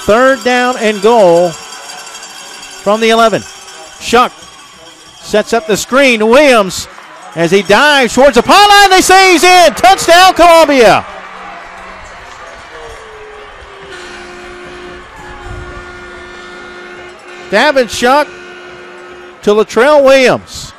3rd down and goal from the 11. Shuck sets up the screen. Williams, as he dives towards the pylon, they say he's in. Touchdown, Columbia. Davin Shuck to Latrell Williams.